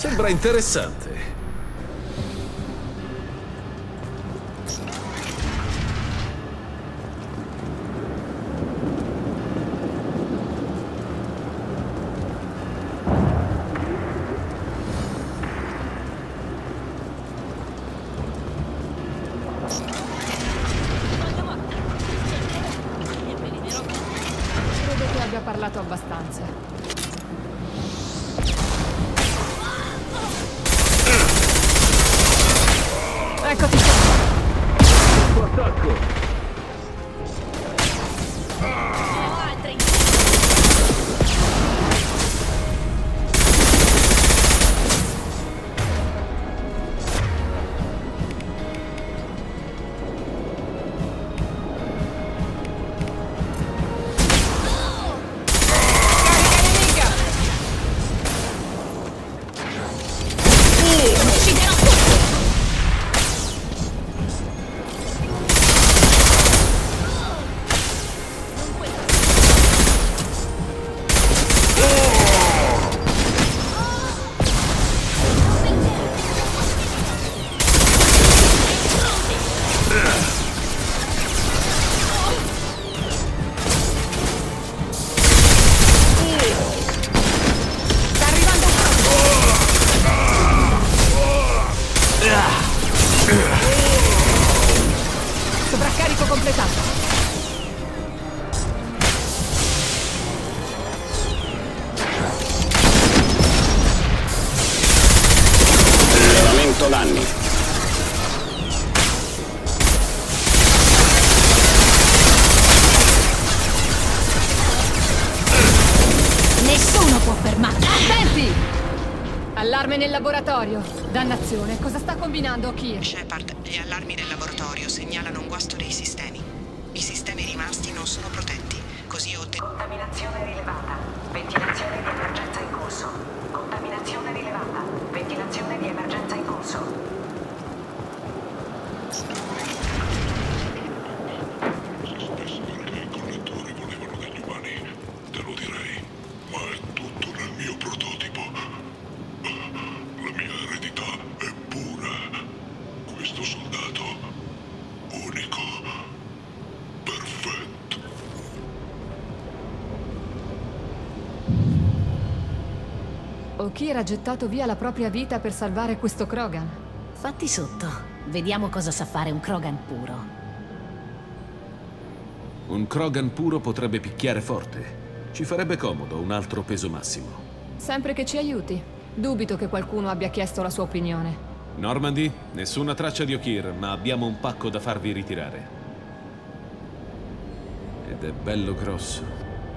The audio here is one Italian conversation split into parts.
Sembra interessante. Credo che abbia parlato abbastanza. Eccoti qua. Tuo attacco! Sovraccarico completato. Rilevamento danni. Nessuno può fermarmi. Attenti! Allarme nel laboratorio. Dannazione, cosa sta combinando Okier? Shepard, gli allarmi del laboratorio segnalano un guasto dei sistemi. I sistemi rimasti non sono protetti, così ho ottenuto... Contaminazione rilevata. Ventilazione di emergenza in corso. Contaminazione rilevata. Ventilazione di emergenza in corso. Spesso perché i collettori volevano degli umani, te lo direi, ma è tutto nel mio prototipo. La mia eredità è pura. Questo soldato, unico, perfetto. Okier ha gettato via la propria vita per salvare questo Krogan. Fatti sotto. Vediamo cosa sa fare un Krogan puro. Un Krogan puro potrebbe picchiare forte. Ci farebbe comodo un altro peso massimo. Sempre che ci aiuti. Dubito che qualcuno abbia chiesto la sua opinione. Normandy, nessuna traccia di Okier, ma abbiamo un pacco da farvi ritirare. Ed è bello grosso.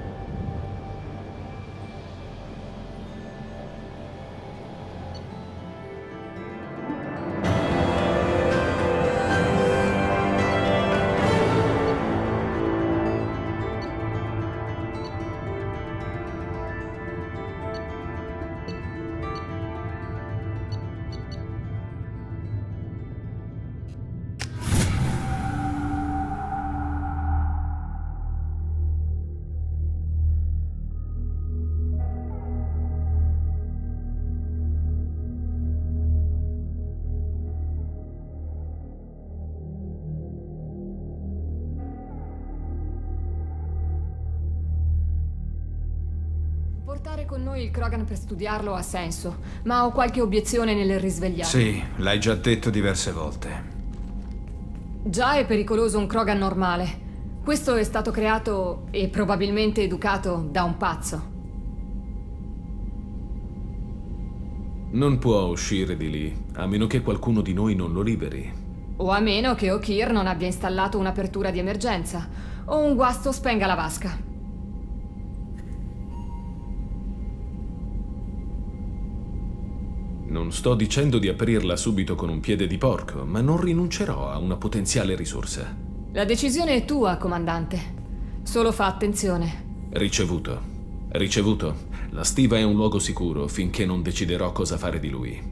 Portare con noi il Krogan per studiarlo ha senso, ma ho qualche obiezione nel risvegliarlo. Sì, l'hai già detto diverse volte. Già è pericoloso un Krogan normale. Questo è stato creato e probabilmente educato da un pazzo. Non può uscire di lì, a meno che qualcuno di noi non lo liberi. O a meno che Okier non abbia installato un'apertura di emergenza, o un guasto spenga la vasca. Non sto dicendo di aprirla subito con un piede di porco, ma non rinuncerò a una potenziale risorsa. La decisione è tua, comandante. Solo fa attenzione. Ricevuto. Ricevuto. La stiva è un luogo sicuro finché non deciderò cosa fare di lui.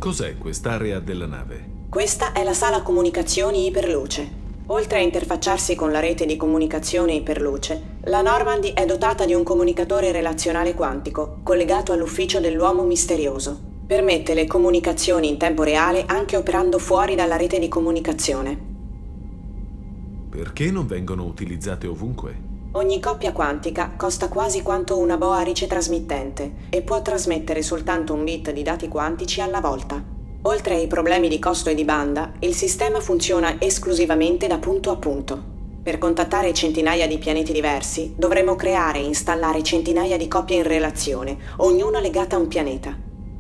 Cos'è quest'area della nave? Questa è la sala comunicazioni iperluce. Oltre a interfacciarsi con la rete di comunicazione iperluce, la Normandy è dotata di un comunicatore relazionale quantico collegato all'ufficio dell'uomo misterioso. Permette le comunicazioni in tempo reale anche operando fuori dalla rete di comunicazione. Perché non vengono utilizzate ovunque? Ogni coppia quantica costa quasi quanto una boa ricetrasmittente e può trasmettere soltanto un bit di dati quantici alla volta. Oltre ai problemi di costo e di banda, il sistema funziona esclusivamente da punto a punto. Per contattare centinaia di pianeti diversi, dovremo creare e installare centinaia di coppie in relazione, ognuna legata a un pianeta.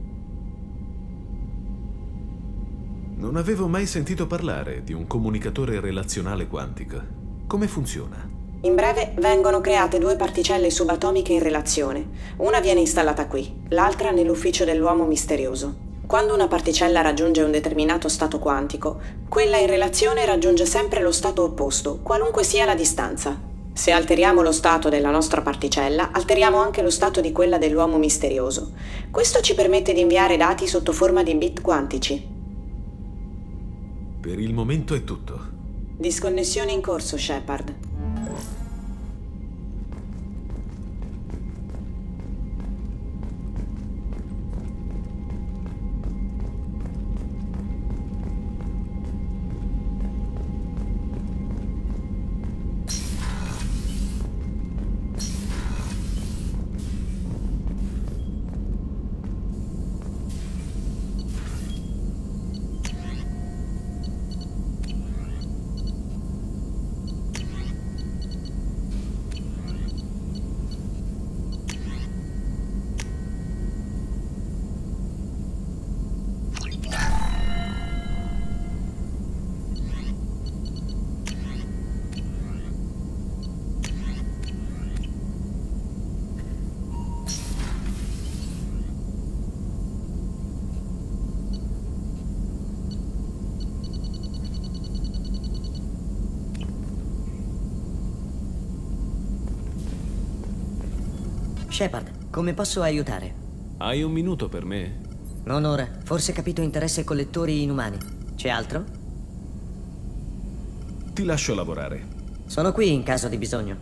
Non avevo mai sentito parlare di un comunicatore relazionale quantico. Come funziona? In breve, vengono create 2 particelle subatomiche in relazione. Una viene installata qui, l'altra nell'ufficio dell'uomo misterioso. Quando una particella raggiunge un determinato stato quantico, quella in relazione raggiunge sempre lo stato opposto, qualunque sia la distanza. Se alteriamo lo stato della nostra particella, alteriamo anche lo stato di quella dell'uomo misterioso. Questo ci permette di inviare dati sotto forma di bit quantici. Per il momento è tutto. Disconnessione in corso, Shepard. Shepard, come posso aiutare? Hai un minuto per me? Non ora. Forse capito interesse collettori inumani. C'è altro? Ti lascio lavorare. Sono qui in caso di bisogno.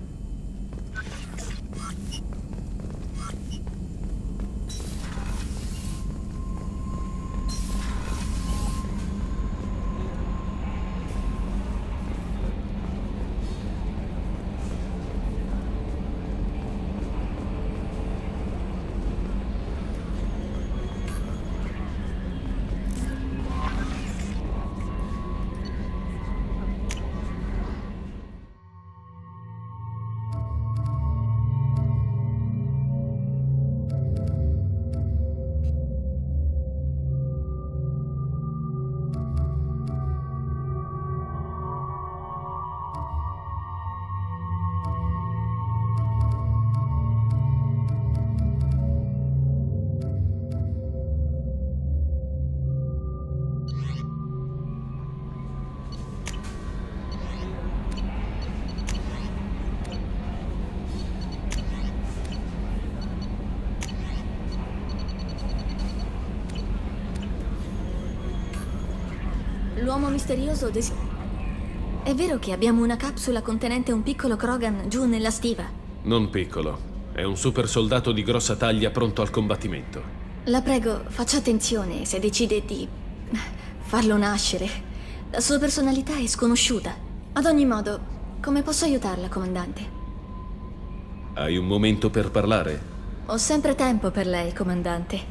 L'uomo misterioso È vero che abbiamo una capsula contenente un piccolo Krogan giù nella stiva? Non piccolo. È un super soldato di grossa taglia pronto al combattimento. La prego, faccia attenzione se decide di farlo nascere. La sua personalità è sconosciuta. Ad ogni modo, come posso aiutarla, comandante? Hai un momento per parlare? Ho sempre tempo per lei, comandante.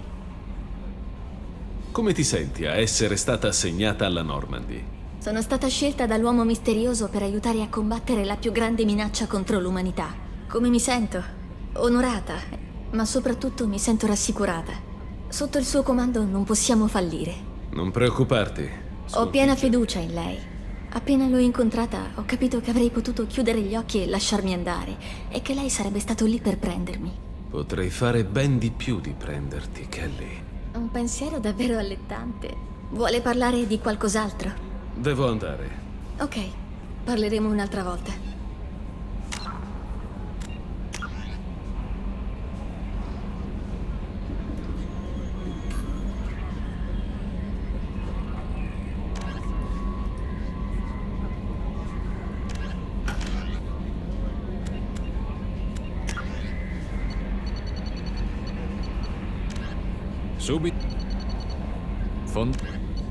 Come ti senti a essere stata assegnata alla Normandy? Sono stata scelta dall'uomo misterioso per aiutare a combattere la più grande minaccia contro l'umanità. Come mi sento? Onorata, ma soprattutto mi sento rassicurata. Sotto il suo comando non possiamo fallire. Non preoccuparti. Ho piena fiducia in lei. Appena l'ho incontrata, ho capito che avrei potuto chiudere gli occhi e lasciarmi andare, e che lei sarebbe stato lì per prendermi. Potrei fare ben di più di prenderti, Kelly. Un pensiero davvero allettante. Vuole parlare di qualcos'altro? Devo andare. Ok, parleremo un'altra volta. Subito. Fondo.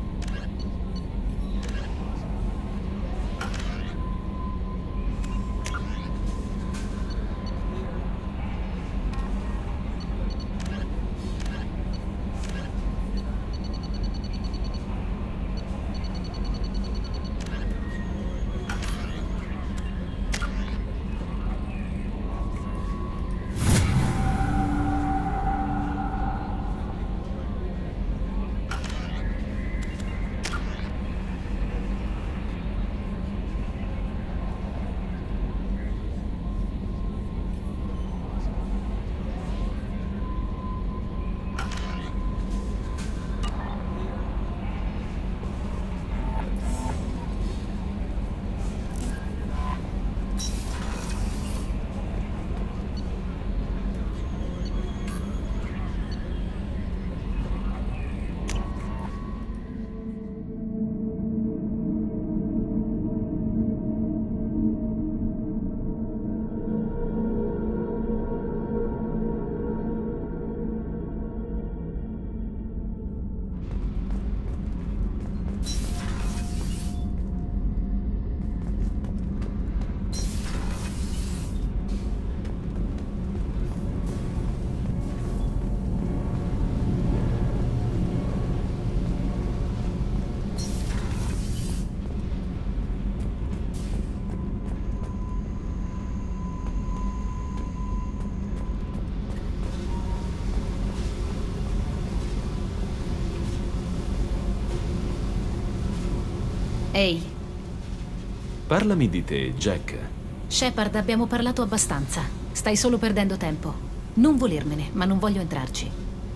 Ehi. Parlami di te, Jack. Shepard, abbiamo parlato abbastanza. Stai solo perdendo tempo. Non volermene, ma non voglio entrarci.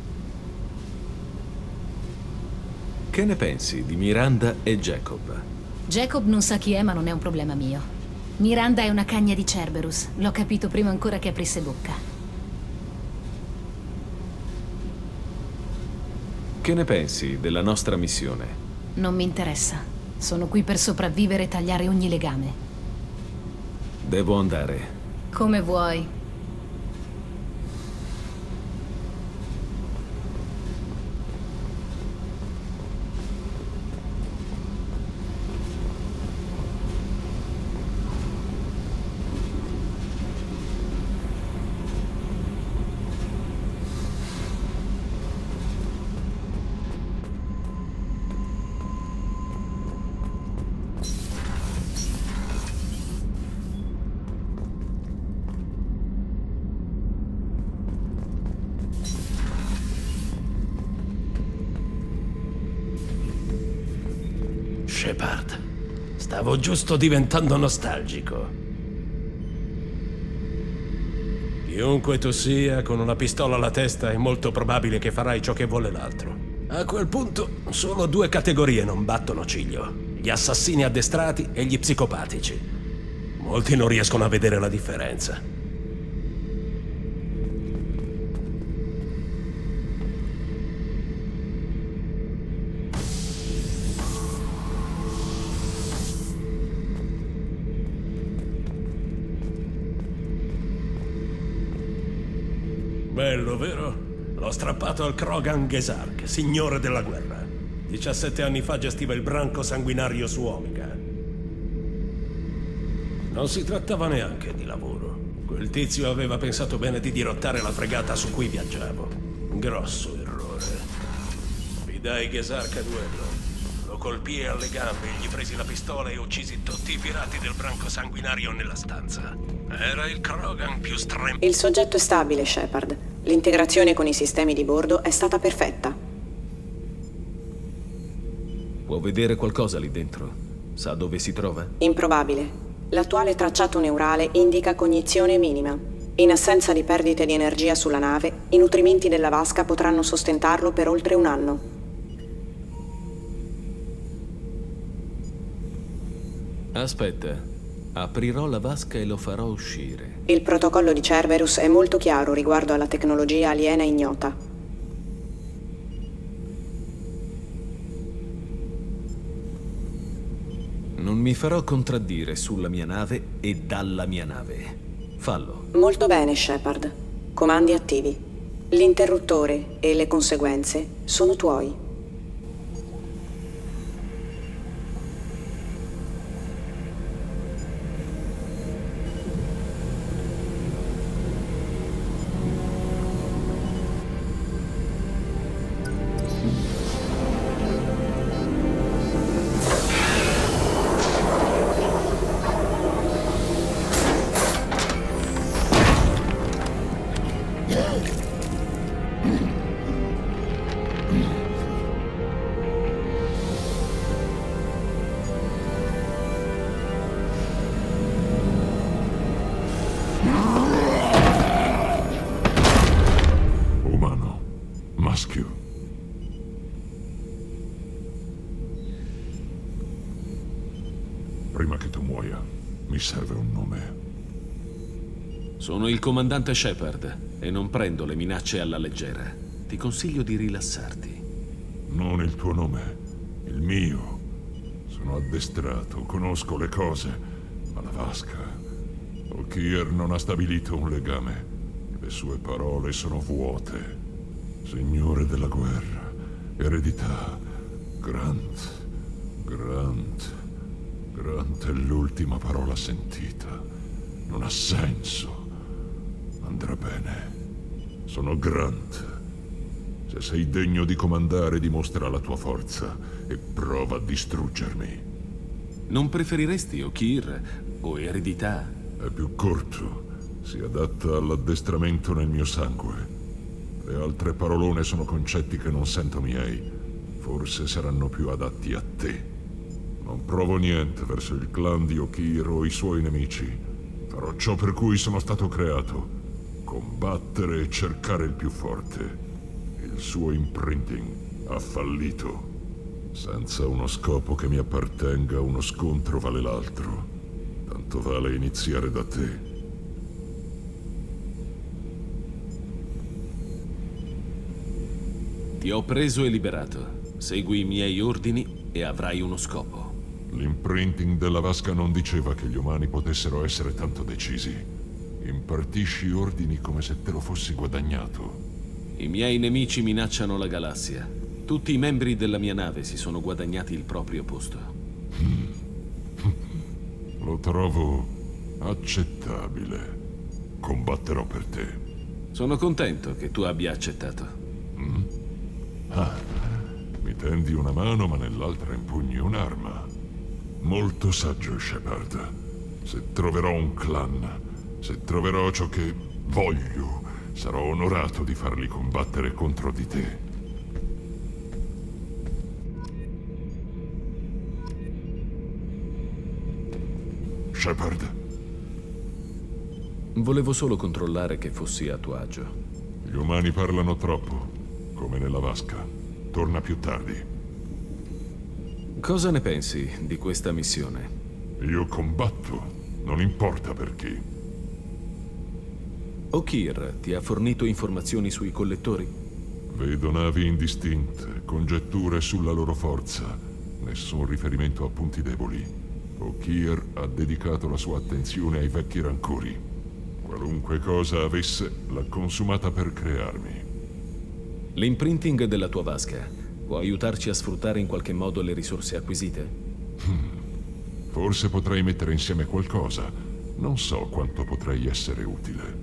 Che ne pensi di Miranda e Jacob? Jacob non sa chi è, ma non è un problema mio. Miranda è una cagna di Cerberus. L'ho capito prima ancora che aprisse bocca. Che ne pensi della nostra missione? Non mi interessa. Sono qui per sopravvivere e tagliare ogni legame. Devo andare. Come vuoi. Shepard, stavo giusto diventando nostalgico. Chiunque tu sia, con una pistola alla testa, è molto probabile che farai ciò che vuole l'altro. A quel punto, solo due categorie non battono ciglio: gli assassini addestrati e gli psicopatici. Molti non riescono a vedere la differenza. Bello, vero? L'ho strappato al Krogan Gesark, signore della guerra. 17 anni fa gestiva il branco sanguinario su Omega. Non si trattava neanche di lavoro. Quel tizio aveva pensato bene di dirottare la fregata su cui viaggiavo. Grosso errore. Mi dai Gesark a duello. Lo colpii alle gambe, gli presi la pistola e uccisi tutti i pirati del branco sanguinario nella stanza. Era il Krogan più Il soggetto è stabile, Shepard. L'integrazione con i sistemi di bordo è stata perfetta. Può vedere qualcosa lì dentro? Sa dove si trova? Improbabile. L'attuale tracciato neurale indica cognizione minima. In assenza di perdite di energia sulla nave, i nutrimenti della vasca potranno sostentarlo per oltre un anno. Aspetta. Aprirò la vasca e lo farò uscire. Il protocollo di Cerberus è molto chiaro riguardo alla tecnologia aliena ignota. Non mi farò contraddire sulla mia nave e dalla mia nave. Fallo. Molto bene, Shepard. Comandi attivi. L'interruttore e le conseguenze sono tuoi. Prima che tu muoia, mi serve un nome. Sono il comandante Shepard e non prendo le minacce alla leggera. Ti consiglio di rilassarti. Non il tuo nome, il mio. Sono addestrato, conosco le cose, ma la vasca. Okeer non ha stabilito un legame. Le sue parole sono vuote. Signore della guerra, eredità, Grant. Grant è l'ultima parola sentita. Non ha senso. Andrà bene. Sono Grant. Se sei degno di comandare, dimostra la tua forza e prova a distruggermi. Non preferiresti Okeer o eredità? È più corto. Si adatta all'addestramento nel mio sangue. Le altre parolone sono concetti che non sento miei. Forse saranno più adatti a te. Non provo niente verso il clan di Okeer o i suoi nemici. Farò ciò per cui sono stato creato. Combattere e cercare il più forte. Il suo imprinting ha fallito. Senza uno scopo che mi appartenga, uno scontro vale l'altro. Tanto vale iniziare da te. Ti ho preso e liberato. Segui i miei ordini e avrai uno scopo. L'imprinting della vasca non diceva che gli umani potessero essere tanto decisi. Impartisci ordini come se te lo fossi guadagnato. I miei nemici minacciano la galassia. Tutti i membri della mia nave si sono guadagnati il proprio posto. Lo trovo accettabile. Combatterò per te. Sono contento che tu abbia accettato. Mi tendi una mano, ma nell'altra impugni un'arma. Molto saggio, Shepard. Se troverò un clan, se troverò ciò che voglio, sarò onorato di farli combattere contro di te. Shepard? Volevo solo controllare che fossi a tuo agio. Gli umani parlano troppo, come nella vasca. Torna più tardi. Cosa ne pensi di questa missione? Io combatto, non importa per chi. Okeer ti ha fornito informazioni sui collettori? Vedo navi indistinte, congetture sulla loro forza. Nessun riferimento a punti deboli. Okeer ha dedicato la sua attenzione ai vecchi rancori. Qualunque cosa avesse, l'ha consumata per crearmi. L'imprinting della tua vasca può aiutarci a sfruttare in qualche modo le risorse acquisite? Forse potrei mettere insieme qualcosa. Non so quanto potrei essere utile.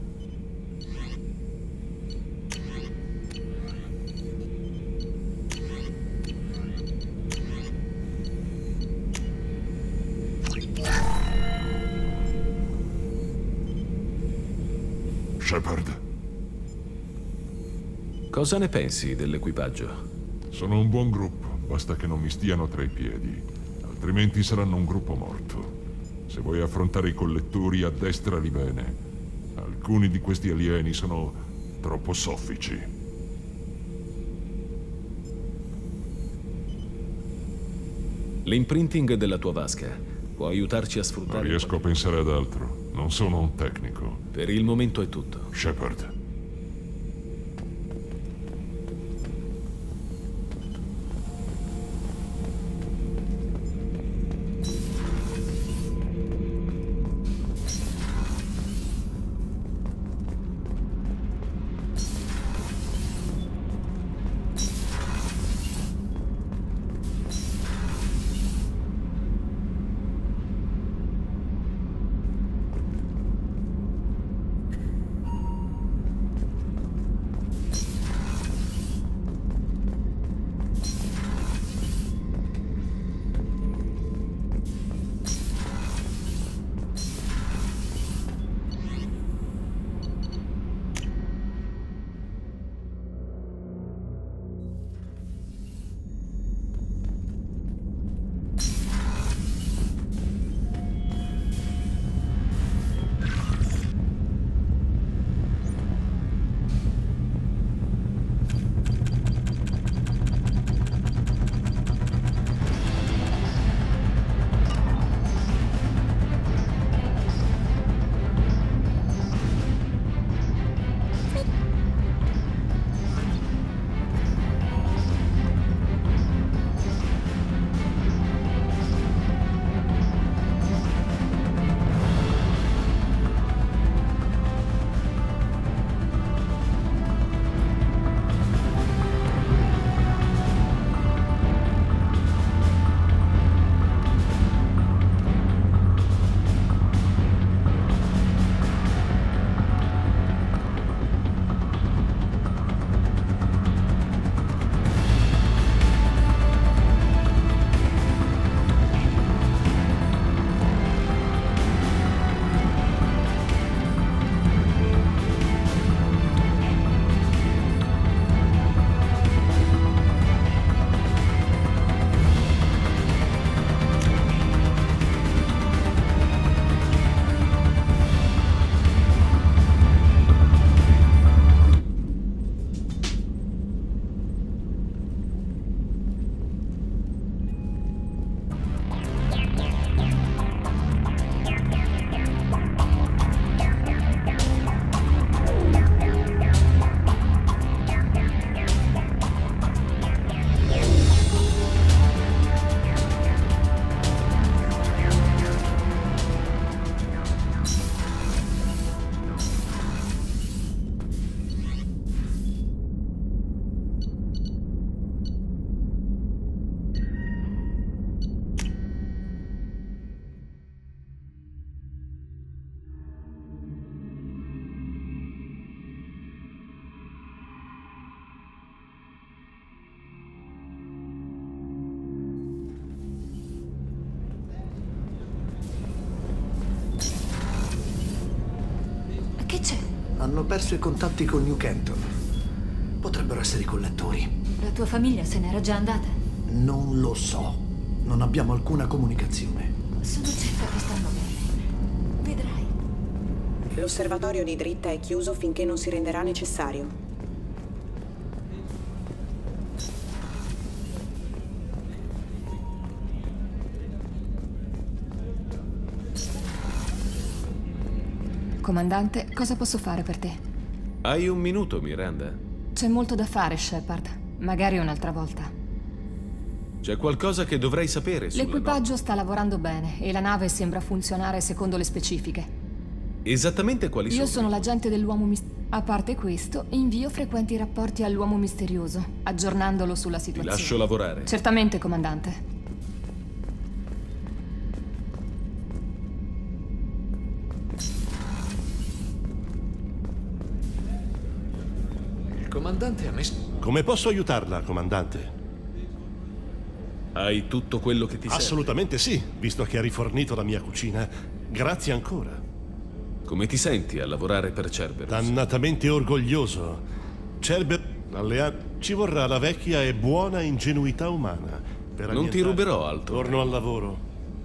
Shepard. Cosa ne pensi dell'equipaggio? Sono un buon gruppo, basta che non mi stiano tra i piedi, altrimenti saranno un gruppo morto. Se vuoi affrontare i collettori, addestrali bene. Alcuni di questi alieni sono troppo soffici. L'imprinting della tua vasca può aiutarci a sfruttare... Non riesco a pensare ad altro. Non sono un tecnico. Per il momento è tutto. Shepard. Hanno perso i contatti con New Canton. Potrebbero essere i collettori. La tua famiglia se n'era già andata? Non lo so. Non abbiamo alcuna comunicazione. Sono certa che stanno bene. Vedrai. L'osservatorio di dritta è chiuso finché non si renderà necessario. Comandante, cosa posso fare per te? Hai un minuto, Miranda? C'è molto da fare, Shepard. Magari un'altra volta. C'è qualcosa che dovrei sapere sulla L'equipaggio sta lavorando bene e la nave sembra funzionare secondo le specifiche. Esattamente quali sono? Io sono l'agente dell'uomo misterioso. A parte questo, invio frequenti rapporti all'uomo misterioso, aggiornandolo sulla Ti situazione. lascio lavorare. Certamente, comandante. Il comandante ha messo... Come posso aiutarla, comandante? Hai tutto quello che ti serve? Assolutamente sì, visto che ha rifornito la mia cucina. Grazie ancora. Come ti senti a lavorare per Cerberus? Dannatamente orgoglioso. Ci vorrà la vecchia e buona ingenuità umana per Non ti ruberò altro. Torno al lavoro.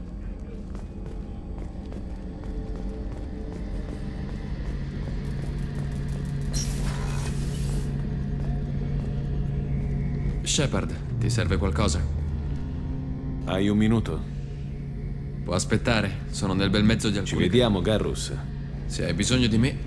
Shepard, ti serve qualcosa? Hai un minuto? Può aspettare, sono nel bel mezzo di alcuni... Ci vediamo, Garrus. Se hai bisogno di me...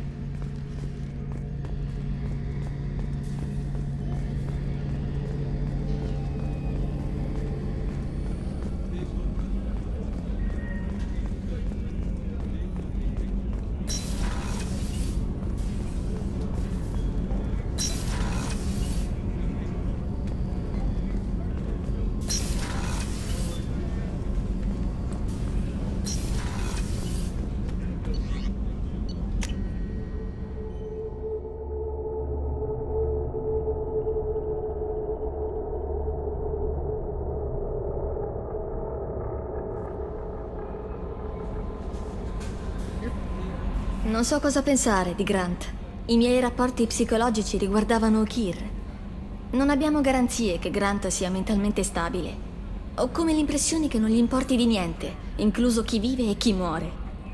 Non so cosa pensare di Grant. I miei rapporti psicologici riguardavano Kir. Non abbiamo garanzie che Grant sia mentalmente stabile. Ho come l'impressione che non gli importi di niente, incluso chi vive e chi muore.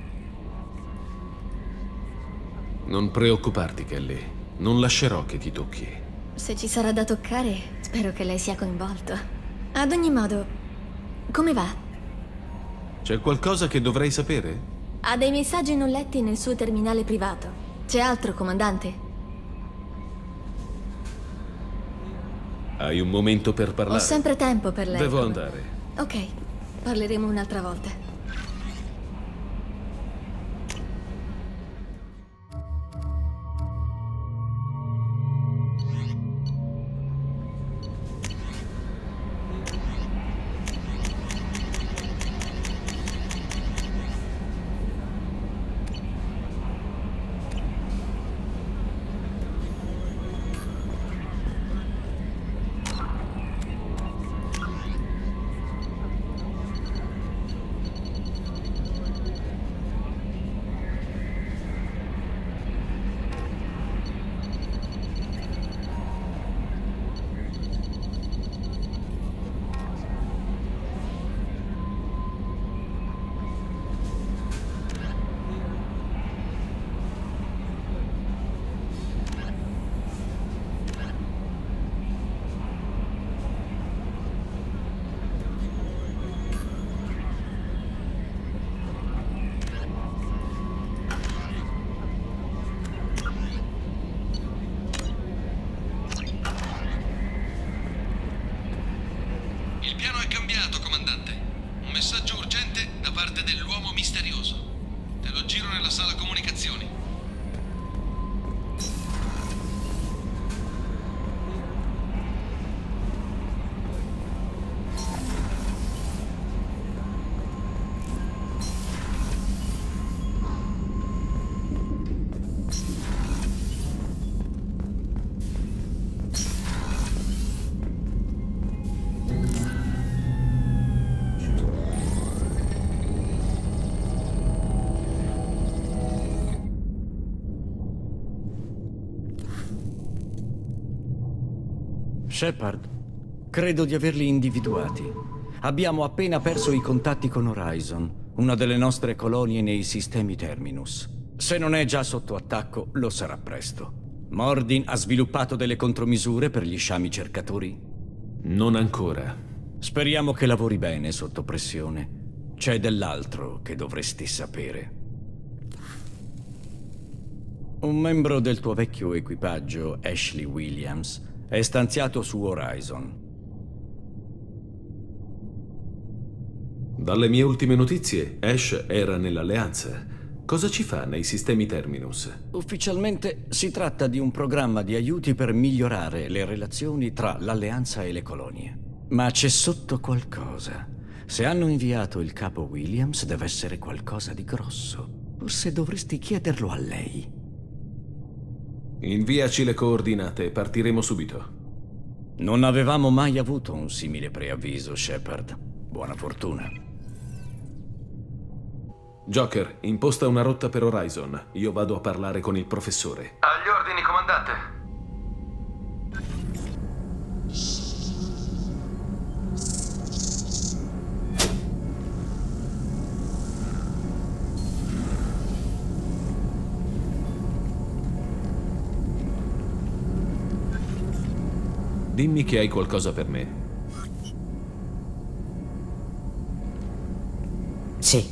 Non preoccuparti, Kelly. Non lascerò che ti tocchi. Se ci sarà da toccare, spero che lei sia coinvolto. Ad ogni modo, come va? C'è qualcosa che dovrei sapere? Ha dei messaggi non letti nel suo terminale privato. C'è altro, comandante? Hai un momento per parlare? Ho sempre tempo per lei. Devo andare. Ok, parleremo un'altra volta. Il piano è cambiato, comandante. Un messaggio urgente da parte dell'uomo misterioso. Te lo giro nella sala comunicazioni. Shepard, credo di averli individuati. Abbiamo appena perso i contatti con Horizon, una delle nostre colonie nei sistemi Terminus. Se non è già sotto attacco, lo sarà presto. Mordin ha sviluppato delle contromisure per gli sciami cercatori? Non ancora. Speriamo che lavori bene sotto pressione. C'è dell'altro che dovresti sapere. Un membro del tuo vecchio equipaggio, Ashley Williams, è stanziato su Horizon. Dalle mie ultime notizie, Ash era nell'Alleanza. Cosa ci fa nei sistemi Terminus? Ufficialmente si tratta di un programma di aiuti per migliorare le relazioni tra l'Alleanza e le colonie. Ma c'è sotto qualcosa. Se hanno inviato il capo Williams, deve essere qualcosa di grosso. Forse dovresti chiederlo a lei. Inviaci le coordinate e partiremo subito. Non avevamo mai avuto un simile preavviso, Shepard. Buona fortuna. Joker, imposta una rotta per Horizon. Io vado a parlare con il professore. Agli ordini, comandante. Dimmi che hai qualcosa per me. Sì.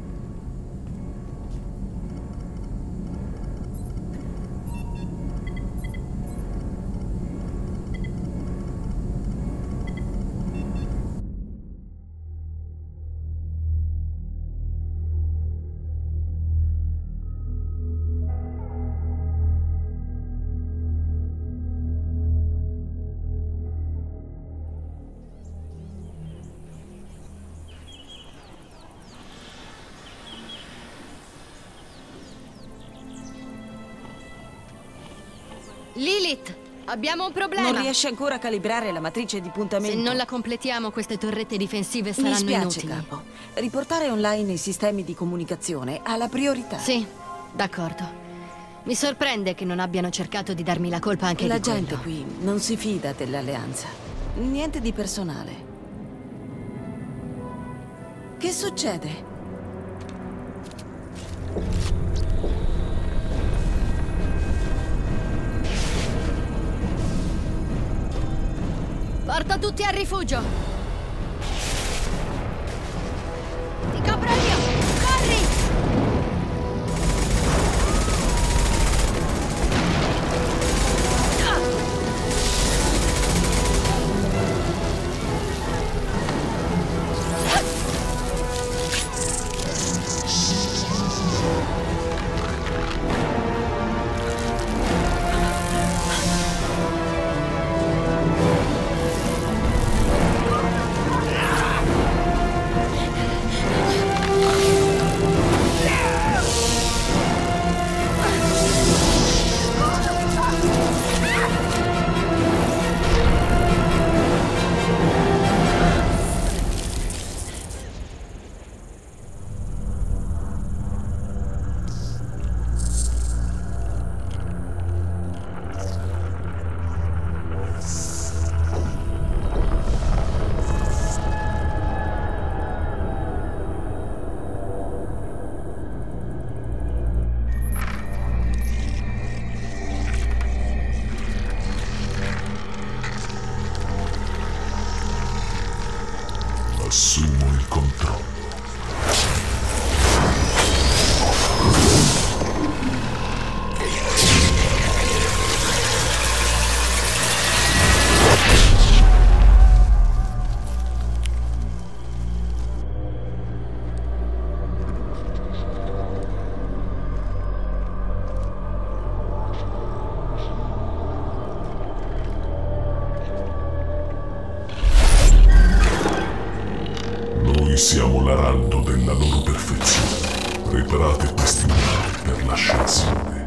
Lilith, abbiamo un problema. Non riesce ancora a calibrare la matrice di puntamento. Se non la completiamo, queste torrette difensive saranno Mi spiace, inutili. capo. Riportare online i sistemi di comunicazione ha la priorità. Sì, d'accordo. Mi sorprende che non abbiano cercato di darmi la colpa anche La di quello. gente qui non si fida dell'Alleanza. Niente di personale. Che succede? Porta tutti al rifugio! Ti copro io! Corri! Assumo il controllo. Siamo l'araldo della loro perfezione. Preparate questi per l'ascensione.